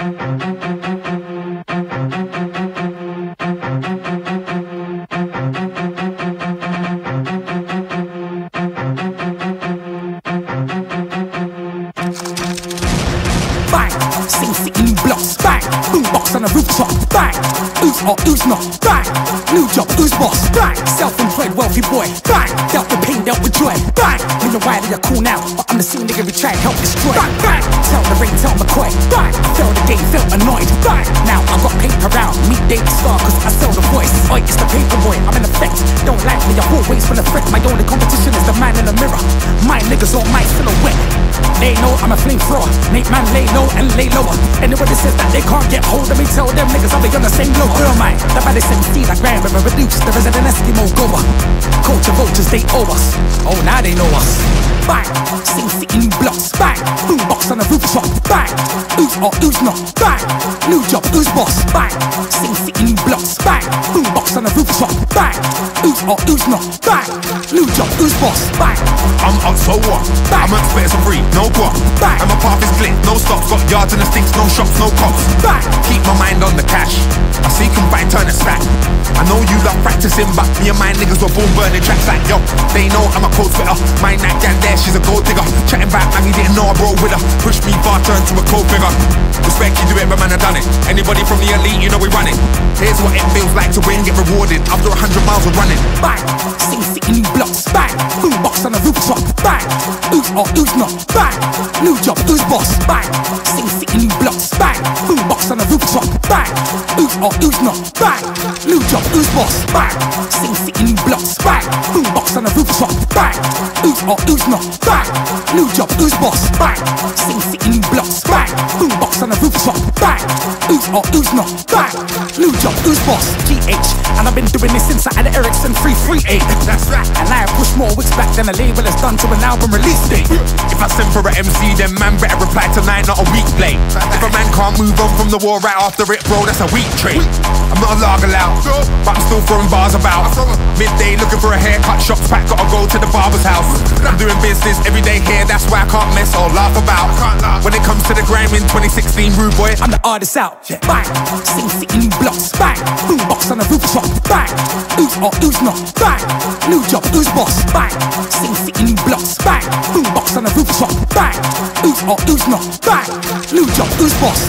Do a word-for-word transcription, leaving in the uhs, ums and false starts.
Bang, Sing City new blocks. Bang, boombox on the rooftop. Bang, who's hot, who's not. Bang, new job, who's boss. Bang, self-employed wealthy boy. Bang, dealt with pain, dealt with joy. Bang, in the wild you're cool now, but I'm the same nigga we try and help destroy. Bang, bang, tell the rain, tell McCoy. Bang, felt the game, felt annoyed. Bang, now I got paper round, meet David Star cause I sell the voice. Oi, it's the paper boy, I'm in effect. Don't like me, you're always full of threat. My only competition is the man in the mirror. My niggas all my silhouette. They know I'm a flamethrower. Make man lay low and lay lower. Anybody says that they can't get hold of me, tell them niggas I'll be on the same low. Who am I? The baddest M C like Ryan River reduced. The resident Eskimo goer. Culture vultures, they owe us. Oh, now they know us. Bang, Sing City new blocks. Bang, boombox on the rooftop. Bang, who's hot, who's not. Bang, new job, who's boss. Bang, Sing City new blocks. Bang, boombox on the rooftop. Bang, who's hot, who's not. Bang, new job, who's boss. Bang, I'm up, so what? Bang. I'm at spares and free, no guap. Bang. And my path is clear, no stops. Got yards and the stinks, no shops, no cops. Bang. Keep my mind on the cash. I see combine, turn it stack. I know you love practicing, but me and my niggas were born burning tracks like yo. They know I'm a cold spitter. My night gang there, she's a gold digger. Chatting back, man, he didn't know I roll with her. Push me far, turn to a cold figure. Respect you do it, but man, I done it. Anybody from the elite, you know we run it. Here's what it feels like to win, get rewarded after a hundred miles of running. Bang, Sing City new blocks. Bang, boombox on the rooftop. Bang, who's hot, who's not. Bang, new job, who's boss. Bang, Sing City new blocks. Bang, boombox on the rooftop. Bang, who's hot, who's not. Bang, new job, who's boss. Bang, Sing City new blocks. Bang, boombox on the rooftop. Bang, who's hot, who's not. Bang, new job, who's boss. Bang, Sing City new blocks. Bang, boombox on the rooftop. Bang, who's hot, who's not. Bang, new job, who's boss. G H, and I've been doing this since I had the Ericsson three thirty-eight. That's right. And I push more weeks back than a label has done to an album release date. If I send for a M C, then man better reply tonight, not a week late. If a man can't move on from the war right after it, bro, that's a weak trait. I'm not a lager loud, but I'm still throwing bars about. Midday looking for a haircut, shops pack, gotta go to the barber's house. I'm doing business every day here, that's why I can't mess or laugh about. When it comes to the grime in twenty sixteen, rude boy, I'm the artist out. Bang, Sing City new blocks. Bang, boombox on the rooftop. Bang, who's hot, who's not. Bang, new job, who's boss. Bang, Sing City new blocks. Bang, boombox on the rooftop. Bang, who's hot, who's not. Bang, new job, who's boss.